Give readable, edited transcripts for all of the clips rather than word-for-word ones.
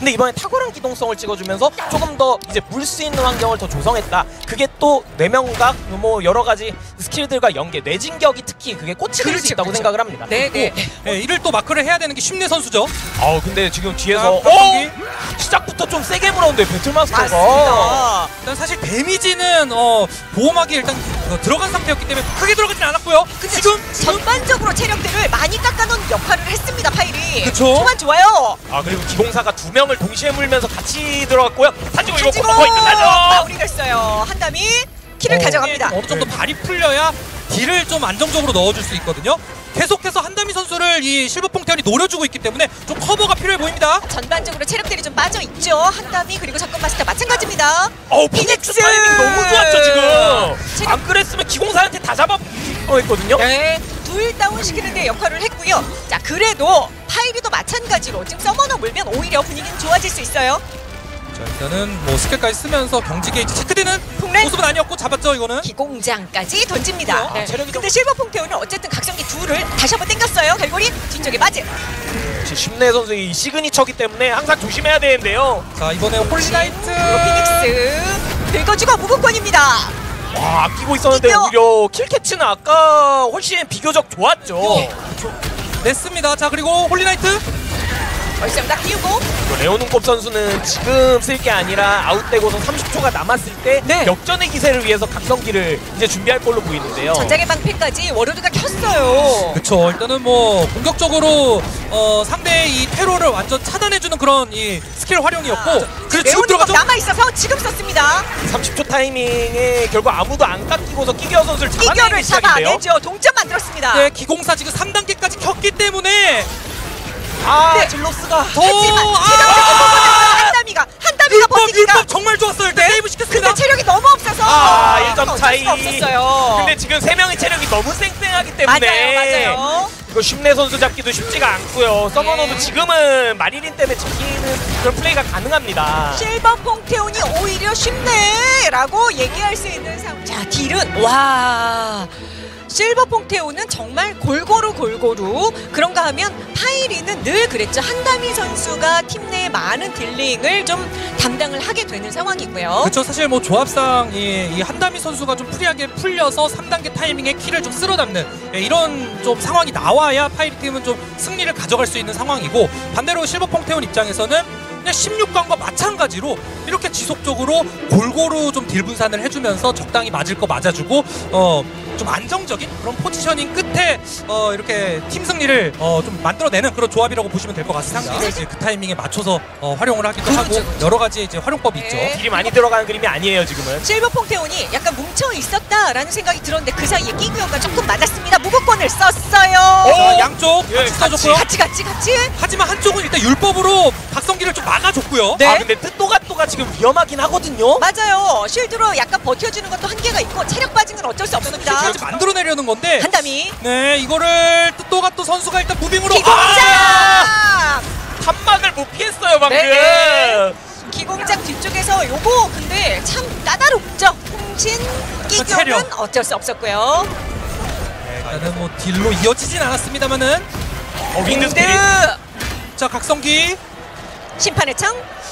근데 이번에 탁월한 기동성을 찍어주면서 조금 더 이제 물 수 있는 환경을 더 조성했다. 그게 또 뇌명각 뭐 여러 가지 스킬들과 연계, 뇌진격이 특히 그게 꽃이 될 수 있다고 생각을 합니다. 네네. 이를 또 마크를 해야 되는 게 쉽네 선수죠. 근데 지금 뒤에서 시작부터 좀 세게 물었는데 배틀마스터가. 맞습니다. 일단 사실 데미지는 보호막이 일단 들어간 상태였기 때문에 크게 들어가진 않았고요. 근데 지금 전반적으로 체력들을 많이 깎아놓은 역할을 했습니다. 파일이. 그쵸. 초반 좋아요. 그리고 기공사가 두 명을 동시에 물면서 같이 들어갔고요. 타지고 이거 가지고 거의 끝나죠. 마무리됐어요. 한담이 키를 가져갑니다. 어느 정도 발이 풀려야 딜을 좀 안정적으로 넣어줄 수 있거든요. 계속해서 한다미 선수를 이 실버퐁태원이 노려주고 있기 때문에 좀 커버가 필요해 보입니다. 전반적으로 체력들이 좀 빠져있죠. 한담이 그리고 접근 마스터 마찬가지입니다. 피닉스 타이밍 너무 좋았죠 지금. 안 그랬으면 기공사한테 다 잡아했거든요. 네, 둘 다운 시키는 데 역할을 했고요. 자, 그래도 파이리도 마찬가지로 지금 서머너 물면 오히려 분위기는 좋아질 수 있어요. 자, 일단은 뭐 스킬까지 쓰면서 경지 게이지 체크되는 폭렌! 모습은 아니었고 잡았죠 이거는. 기공장까지 던집니다. 네. 체력이 좀. 근데 실버퐁태원은 어쨌든 각성기 둘을 다시 한번 땡겼어요. 갈고리 뒤쪽에 맞은. 심내 선수의 이 시그니처기 때문에 항상 조심해야 되는데요. 자, 이번에 홀리나이트 피닉스 긁어주고 무극권입니다. 아끼고 있었는데 이겨! 오히려 킬캐치는 아까 훨씬 비교적 좋았죠. 냈습니다. 자, 그리고 홀리나이트 얼짱 딱 띄우고 레오눈곱 선수는 지금 쓸 게 아니라 아웃되고서 30초가 남았을 때 네. 역전의 기세를 위해서 각성기를 이제 준비할 걸로 보이는데요. 전장의 방패까지 워로드가 켰어요. 그쵸. 일단은 뭐 공격적으로 상대의 이 테러를 완전 차단해주는 그런 이 스킬 활용이었고 그리고 지금 레오눈곱 들어가죠. 남아있어서 지금 썼습니다. 30초 타이밍에 결국 아무도 안 깎이고서 끼겨 선수를 잡아내는 이겨를 시작인데요. 잡아내죠. 동점 만들었습니다. 네, 기공사 지금 3단계까지 켰기 때문에 네. 질로스가 하지만 한담이가 버티기가 율법 정말 좋았어요. 일단 세이브 시켰습니다. 근데 체력이 너무 없어서 1점 어쩔 차이. 수가 없었어요. 근데 지금 3명의 체력이 너무 쌩쌩하기 때문에 맞아요. 이거 심내 선수 잡기도 쉽지가 않고요. 서머너도 네. 지금은 마리린 때문에 지키는 그런 플레이가 가능합니다. 실버퐁태온이 오히려 쉽네라고 얘기할 수 있는 상황. 자, 딜은 와. 실버퐁태온은 정말 골고루 그런가 하면 파이리는 늘 그랬죠. 한다미 선수가 팀 내에 많은 딜링을 좀 담당을 하게 되는 상황이고요. 그렇죠. 사실 뭐 조합상 이 한다미 선수가 좀 프리하게 풀려서 3단계 타이밍에 키를 좀 쓸어 담는 이런 좀 상황이 나와야 파이리 팀은 좀 승리를 가져갈 수 있는 상황이고, 반대로 실버퐁태온 입장에서는 그냥 16강과 마찬가지로 이렇게 지속적으로 골고루 좀 딜 분산을 해주면서 적당히 맞을 거 맞아주고 좀 안정적인 그런 포지셔닝 끝에 이렇게 팀 승리를 좀 만들어내는 그런 조합이라고 보시면 될 것 같습니다. 상대가 이제 그 타이밍에 맞춰서 활용을 하기도 하고 여러 가지 이제 활용법이 있죠. 딜이 많이 들어가는 그림이 아니에요 지금은. 실버퐁태온이 약간 뭉쳐 있었다라는 생각이 들었는데 그 사이에 끼구요가 조금 맞았습니다. 무극권을 썼어요. 양쪽 같이 써줬고요. 같이. 하지만 한쪽은 일단 율법으로 각성기를 좀 막아줬고요. 네. 근데 뜻도가또가 지금 위험하긴 하거든요. 맞아요. 쉴드로 약간 버텨주는 것도 한계가 있고 체력 빠진 건 어쩔 수 없습니다. 킬까지 만들어내려는 건데 한담이 네, 이거를 뜻도가 선수가 일단 무빙으로 기공장! 탄막을 못 피했어요 방금. 네. 기공장 뒤쪽에서 요거 근데 참 까다롭죠. 홍신 끼교는 체력. 어쩔 수 없었고요. 일단은 뭐 딜로 이어지진 않았습니다만은 윈드 스피릿. 자, 각성기 심판의 창.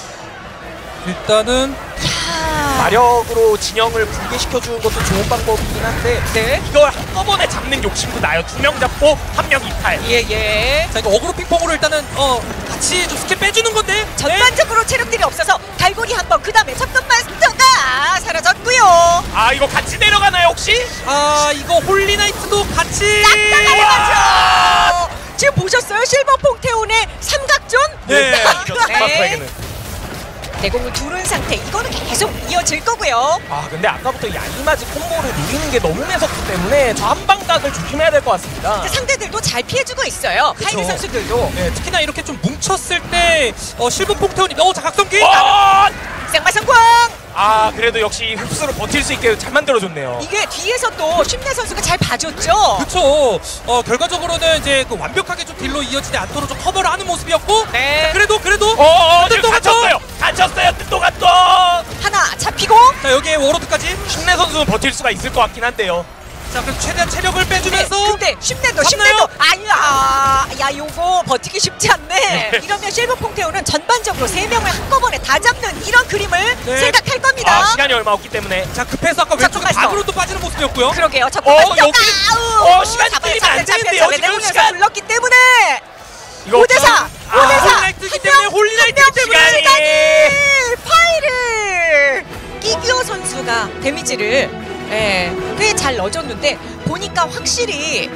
일단은 마력으로 진영을 붕괴시켜주는 것도 좋은 방법이긴 한데 네. 이걸 한꺼번에 잡는 욕심도 나요. 2명 잡고 1명 이탈. 예. 자, 이거 어그로 핑퐁으로 일단은 같이 좀 스킬 빼주는 건데 전반적으로 체력들이 없어서 갈고리 한 번, 그 다음에 접근 마스터가 사라졌고요. 이거 같이 내려가나요 혹시? 이거 홀리나이트도 같이 딱딱하게 맞죠. 지금 보셨어요? 실버퐁태온의 삼각존? 네. 스마트에게는. 대공을 두른 상태. 이거는 계속 이어질 거고요. 근데 아까부터 야니마즈 콤보를 노리는 게 너무 매섭기 때문에 저 한방각을 조심해야 될 것 같습니다. 근데 상대들도 잘 피해주고 있어요. 파이리 선수들도. 네, 특히나 이렇게 좀 뭉쳤을 때 실버퐁태온이 자, 각성기 생마 성공! 그래도 역시 흡수로 버틸 수 있게 잘 만들어줬네요. 이게 뒤에서 또 심내 선수가 잘 봐줬죠. 그쵸. 결과적으로는 이제 그 완벽하게 좀 딜로 이어지지 않도록 좀 커버를 하는 모습이었고. 네. 자, 그래도 지금 갇혔어요. 뜻도가 또. 하나 잡히고. 자, 여기에 워로드까지. 심내 선수는 버틸 수가 있을 것 같긴 한데요. 자, 그럼 최대한 체력을 빼주면서 근데 쉽네도 잡나요? 야 요거 버티기 쉽지 않네. 이러면 실버 퐁테오는 전반적으로 3명을 한꺼번에 다 잡는 이런 그림을 네. 생각할 겁니다. 아, 시간이 얼마 없기 때문에. 자, 급해서 아까 왼쪽에 갔어. 박으로 또 빠지는 모습이었고요. 그러게요. 잠깐만 여기 시간이 끌리면 안 되는데요, 지금 시간. 불렀기 때문에 이거 5대4 5대4 홀리나이트이기 때문에 홀리나이트이기 때문에 시간이. 파이를 끼규어 선수가 데미지를 꽤 잘 넣어줬는데 보니까 확실히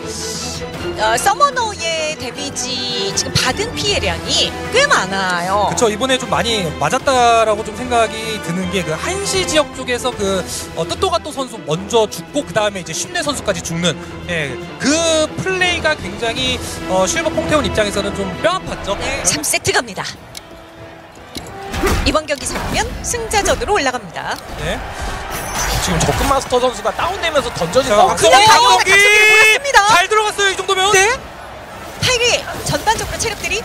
서머너의 데미지 지금 받은 피해량이 꽤 많아요. 그쵸, 이번에 좀 많이 맞았다라고 좀 생각이 드는 게 그 한시 지역 쪽에서 그 뜻도가또 선수 먼저 죽고 그 다음에 이제 심내 선수까지 죽는 그 플레이가 굉장히 실버 퐁테온 입장에서는 좀 뼈아팠죠. 3세트 갑니다. 이번 경기 잡으면 승자전으로 올라갑니다. 네. 지금 적금 마스터 선수가 다운되면서 던져진 자, 상황. 그냥 박성기! 각성기를 몰았습니다. 잘 들어갔어요, 이 정도면. 네. 파일이 전반적으로 체력들이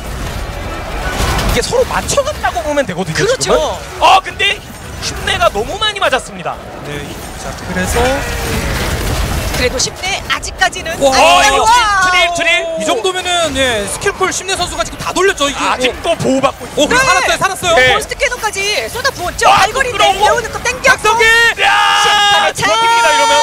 이게 서로 맞춰갔다고 보면 되거든요. 그렇죠. 지금은. 근데 흉내가 너무 많이 맞았습니다. 네. 자, 그래서 그래도 10대 아직까지는 와, 이거 와. 트릴. 이 정도면 스킬풀 심내 선수가 지금 다 돌렸죠. 이게 아직도 보호받고 있고. 그래, 네. 살았어요. 네. 포스트 캐논까지 쏟아 부었죠. 아, 발걸인데 부끄러워. 배우는 거 땡겼고 박성기! 야! 참. 버팁니다 이러면.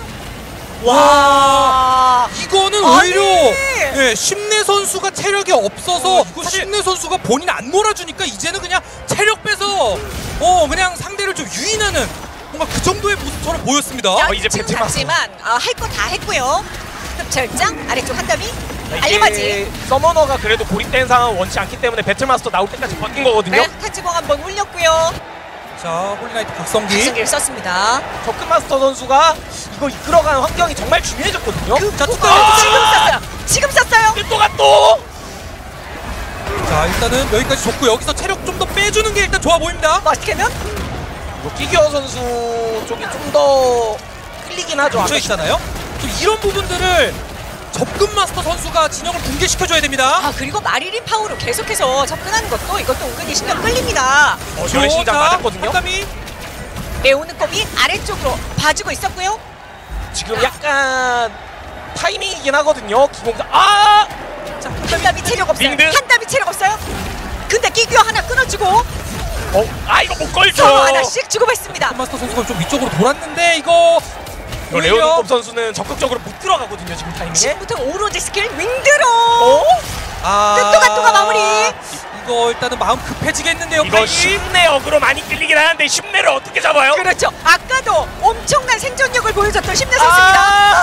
와. 이거는 아니. 오히려 심내 선수가 체력이 없어서 사실- 심내 선수가 본인 안 몰아주니까 이제는 그냥 체력 빼서 그냥 상대를 좀 유인하는 뭔가 그 정도의 모습처럼 보였습니다. 이제 지금 배틀 마스터. 갔지만 할 거 다 했고요. 흡철장 아래쪽 한 담이 알리바지. 이게 서머너가 그래도 고립된 상황을 원치 않기 때문에 배틀마스터 나올 때까지 바뀐 거거든요. 네, 탄지공 한번 올렸고요. 자, 홀리나이트 박성기. 박성기를 썼습니다. 적금 마스터 선수가 이거 이끌어가는 환경이 정말 중요해졌거든요. 자, 지금 뚜껑. 썼어요. 지금 썼어요. 또 자, 일단은 여기까지 좋고 여기서 체력 좀 더 빼주는 게 일단 좋아 보입니다. 멋있게면 이거 끼기어 선수 쪽이 좀 더 끌리긴 하죠. 저 있잖아요. 좀 이런 부분들을 접근 마스터 선수가 진영을 붕괴시켜줘야 됩니다. 그리고 마리린 파워로 계속해서 접근하는 것도 이것도 은근히 신경 끌립니다. 저의 심장 맞았거든요. 한담이 레오는 꼼이 아래쪽으로 봐주고 있었고요. 지금 약간 타이밍이긴 하거든요. 기공자 자, 한 담이 체력 없어요. 빙등. 한 담이 체력 없어요. 근데 끼규어 하나 끊어주고 이거 못 걸죠. 서로 하나씩 주고받습니다. 접근 마스터 선수가 좀 위쪽으로 돌았는데 이거 이거 레오는컵 선수는 적극적으로 못 들어가거든요. 지금 타이밍에. 지금부터 오로지 스킬 윙드로 뜻도가또가 마무리. 이거 일단은 마음 급해지겠는데요. 이거 파이팅. 쉽네 어그로 많이 끌리긴 하는데 쉽네를 어떻게 잡아요? 그렇죠. 아까도 엄청난 생존력을 보여줬던 심내 선수입니다.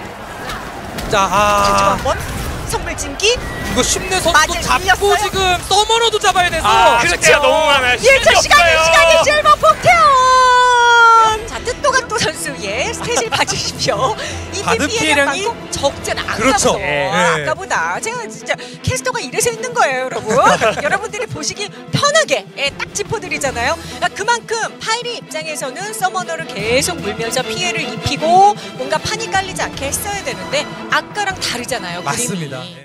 자, 한번 선물 진기. 이거 심내 선수도 맞을 잡고 밀렸어요? 지금 서머너도 잡아야 돼서 그렇죠. 너무 많아요. 1초 시간이 없어요. 실버 폭태원. 자, 뜻도가또 선수의 스탯을 봐주십시오. 받은 이때 피해량 피해량이 많고 적잖아. 그렇죠. 아까보다. 네. 아까보다. 제가 진짜 캐스터가 이래서 있는 거예요, 여러분. 여러분들이 보시기 편하게 딱 짚어드리잖아요. 그만큼 파이리 입장에서는 서머너를 계속 물면서 피해를 입히고 뭔가 판이 깔리지 않게 했어야 되는데 아까랑 다르잖아요. 맞습니다. 그림이.